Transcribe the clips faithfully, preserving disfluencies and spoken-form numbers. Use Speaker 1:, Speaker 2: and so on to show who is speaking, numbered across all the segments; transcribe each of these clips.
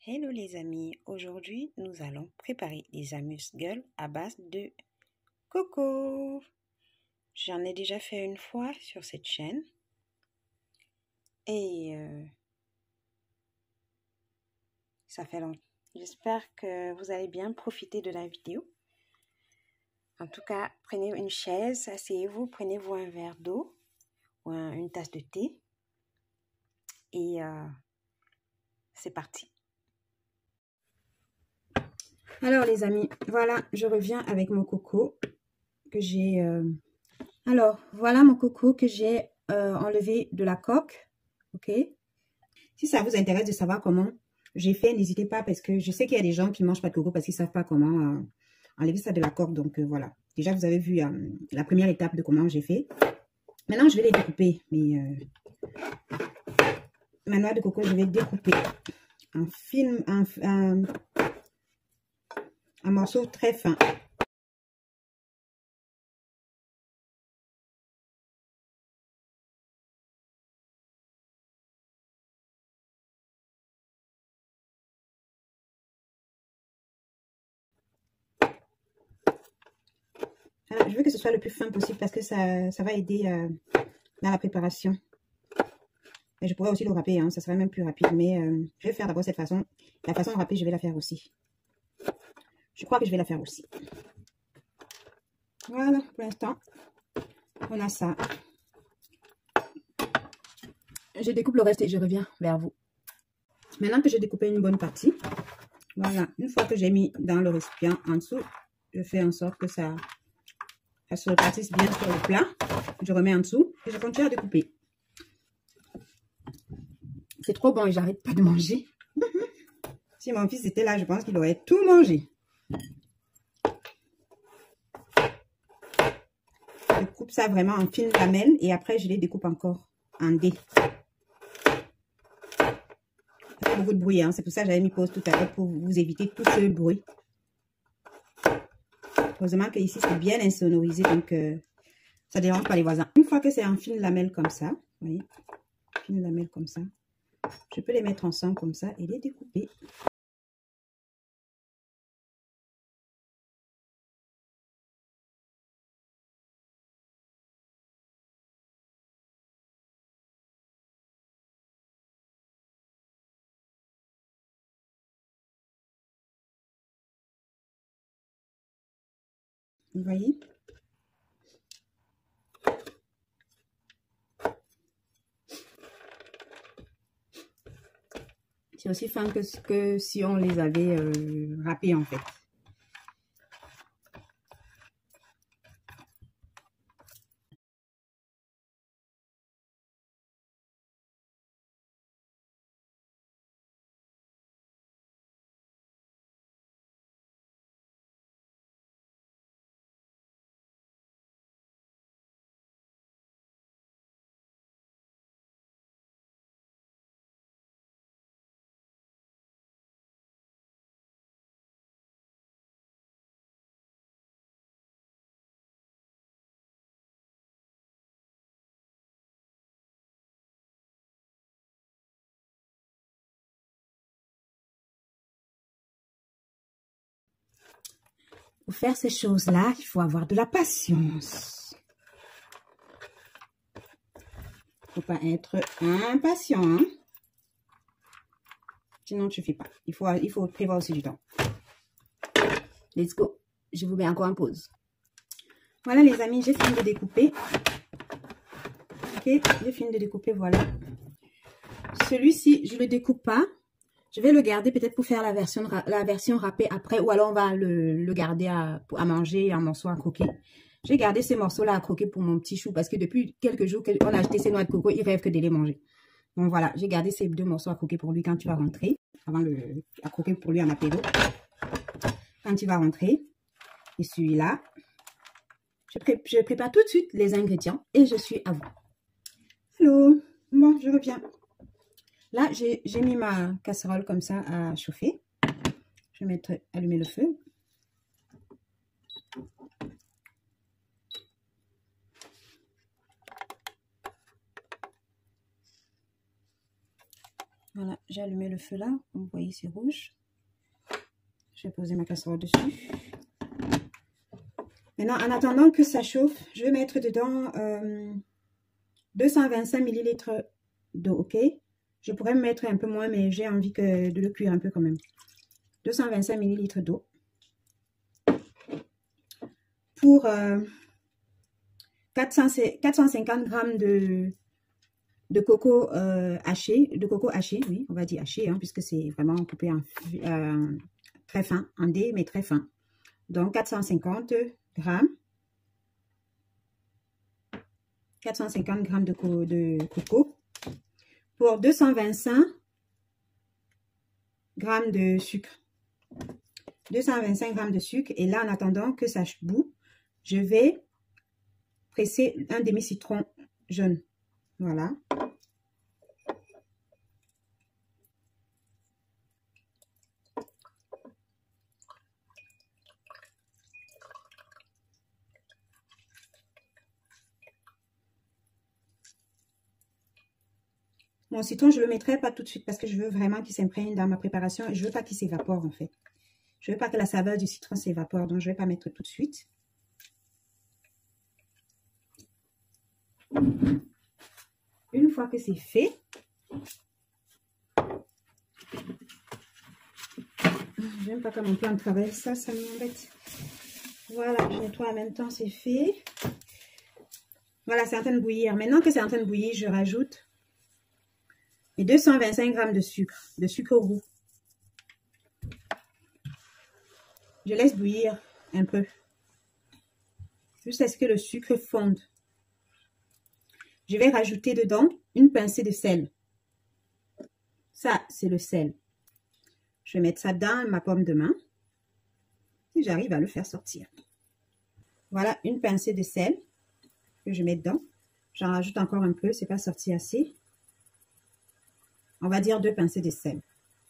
Speaker 1: Hello les amis, aujourd'hui nous allons préparer des amuse-gueules à base de coco. J'en ai déjà fait une fois sur cette chaîne et euh, ça fait longtemps. J'espère que vous allez bien profiter de la vidéo. En tout cas, prenez une chaise, asseyez-vous, prenez-vous un verre d'eau ou un, une tasse de thé et euh, c'est parti. Alors les amis, voilà, je reviens avec mon coco que j'ai... Euh... Alors, voilà mon coco que j'ai euh, enlevé de la coque, ok? Si ça vous intéresse de savoir comment j'ai fait, n'hésitez pas parce que je sais qu'il y a des gens qui ne mangent pas de coco parce qu'ils ne savent pas comment euh, enlever ça de la coque. Donc euh, voilà, déjà vous avez vu euh, la première étape de comment j'ai fait. Maintenant, je vais les découper. Mais euh, ma noix de coco, je vais découper en film, en, en, en morceaux très fins. Alors, je veux que ce soit le plus fin possible parce que ça, ça va aider euh, dans la préparation. Et je pourrais aussi le râper, hein, ça serait même plus rapide. Mais euh, je vais faire d'abord cette façon. La façon de râper, je vais la faire aussi. Je crois que je vais la faire aussi. Voilà, pour l'instant, on a ça. Je découpe le reste et je reviens vers vous. Maintenant que j'ai découpé une bonne partie, voilà, une fois que j'ai mis dans le récipient en dessous, je fais en sorte que ça, ça se répartisse bien sur le plat. Je remets en dessous et je continue à découper. C'est trop bon et j'arrête pas de manger. Si mon fils était là, je pense qu'il aurait tout mangé. Je coupe ça vraiment en fines lamelles et après je les découpe encore en dés. Ça fait beaucoup de bruit, hein. C'est pour ça que j'avais mis pause tout à l'heure pour vous éviter tout ce bruit. Heureusement que ici c'est bien insonorisé, donc euh, ça ne dérange pas les voisins. Une fois que c'est en fines lamelles comme ça, vous voyez, fines lamelles comme ça, je peux les mettre ensemble comme ça et les découper. Vous voyez? C'est aussi fin que, que si on les avait euh, râpés en fait. Pour faire ces choses-là, il faut avoir de la patience. Il ne faut pas être impatient. Hein? Sinon, tu ne fais pas. Il faut, il faut prévoir aussi du temps. Let's go. Je vous mets encore en pause. Voilà les amis, j'ai fini de découper. Ok, j'ai fini de découper, voilà. Celui-ci, je ne le découpe pas. Je vais le garder peut-être pour faire la version, la version râpée après. Ou alors on va le, le garder à, à manger en morceaux à croquer. J'ai gardé ces morceaux-là à croquer pour mon petit chou. Parce que depuis quelques jours qu'on a acheté ces noix de coco, il rêve que de les manger. Donc voilà, j'ai gardé ces deux morceaux à croquer pour lui quand tu vas rentrer. Avant le, à croquer pour lui en apéro. Quand tu vas rentrer. Et celui-là. Je, pré je prépare tout de suite les ingrédients. Et je suis à vous. Hello. Bon, je reviens. Là, j'ai mis ma casserole comme ça à chauffer. Je vais mettre, allumer le feu. Voilà, j'ai allumé le feu là. Vous voyez, c'est rouge. Je vais poser ma casserole dessus. Maintenant, en attendant que ça chauffe, je vais mettre dedans euh, deux cent vingt-cinq millilitres d'eau, ok? Je pourrais me mettre un peu moins, mais j'ai envie que, de le cuire un peu quand même. deux cent vingt-cinq millilitres d'eau. Pour euh, quatre cent cinquante grammes de, de coco euh, haché, de coco haché, oui, on va dire haché, hein, puisque c'est vraiment coupé en, euh, très fin, en dés, mais très fin. Donc, quatre cent cinquante grammes. quatre cent cinquante grammes de, co de coco. Pour deux cent vingt-cinq grammes de sucre. deux cent vingt-cinq grammes de sucre. Et là, en attendant que ça bout, je vais presser un demi-citron jaune. Voilà. Mon citron, je ne le mettrai pas tout de suite parce que je veux vraiment qu'il s'imprègne dans ma préparation. Et je ne veux pas qu'il s'évapore en fait. Je ne veux pas que la saveur du citron s'évapore. Donc, je ne vais pas mettre tout de suite. Une fois que c'est fait, je n'aime pas quand mon plan de travail, ça, ça m'embête. Voilà, je nettoie en même temps, c'est fait. Voilà, c'est en train de bouillir. Maintenant que c'est en train de bouillir, je rajoute mes deux cent vingt-cinq grammes de sucre, de sucre roux. Je laisse bouillir un peu, jusqu'à ce que le sucre fonde. Je vais rajouter dedans une pincée de sel. Ça, c'est le sel. Je vais mettre ça dans ma paume de main. Et j'arrive à le faire sortir. Voilà, une pincée de sel que je mets dedans. J'en rajoute encore un peu, c'est pas sorti assez. On va dire deux pincées de sel.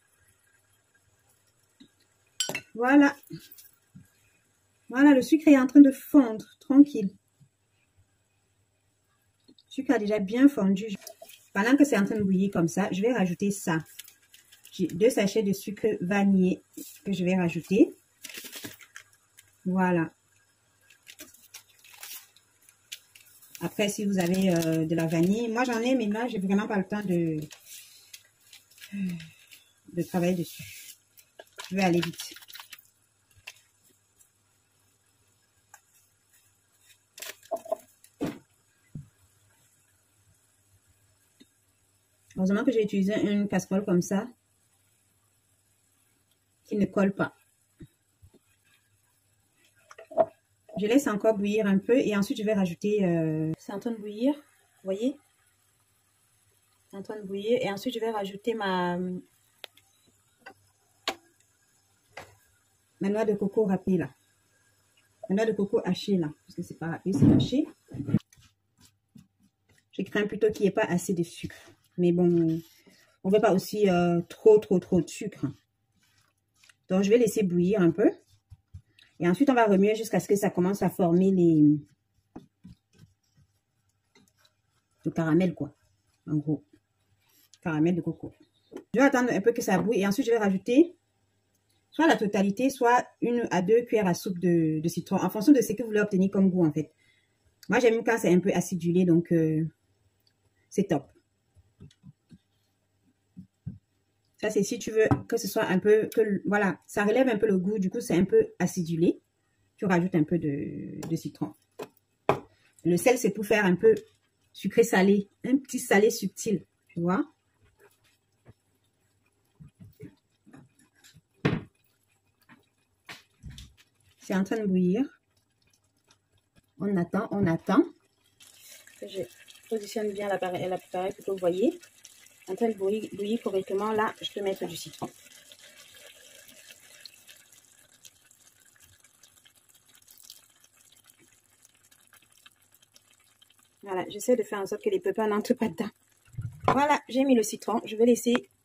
Speaker 1: Voilà. Voilà, le sucre est en train de fondre, tranquille. Le sucre a déjà bien fondu. Pendant que c'est en train de bouillir comme ça, je vais rajouter ça. J'ai deux sachets de sucre vanillé que je vais rajouter. Voilà. Après, si vous avez euh, de la vanille, moi j'en ai, mais là, j'ai vraiment pas le temps de, de travailler dessus. Je vais aller vite. Heureusement que j'ai utilisé une casserole comme ça, qui ne colle pas. Je laisse encore bouillir un peu et ensuite je vais rajouter... Euh, c'est en train de bouillir, vous voyez? C'est en train de bouillir et ensuite je vais rajouter ma, ma noix de coco râpée là. Ma noix de coco hachée là, parce que c'est pas râpé, c'est haché. Je crains plutôt qu'il n'y ait pas assez de sucre. Mais bon, on ne veut pas aussi euh, trop, trop, trop de sucre. Donc, je vais laisser bouillir un peu. Et ensuite, on va remuer jusqu'à ce que ça commence à former les... le caramel, quoi. En gros, caramel de coco. Je vais attendre un peu que ça bouille. Et ensuite, je vais rajouter soit la totalité, soit une à deux cuillères à soupe de, de citron. En fonction de ce que vous voulez obtenir comme goût, en fait. Moi, j'aime quand c'est un peu acidulé, donc euh, c'est top. Ça, c'est si tu veux que ce soit un peu, que voilà, ça relève un peu le goût. Du coup, c'est un peu acidulé. Tu rajoutes un peu de, de citron. Le sel, c'est pour faire un peu sucré-salé. Un petit salé subtil, tu vois. C'est en train de bouillir. On attend, on attend. Je positionne bien l'appareil pour que vous voyez. En train de bouillir, bouillir correctement, là, je peux mettre du citron. Voilà, j'essaie de faire en sorte que les pépins n'entrent pas dedans. Voilà, j'ai mis le citron. Je vais laisser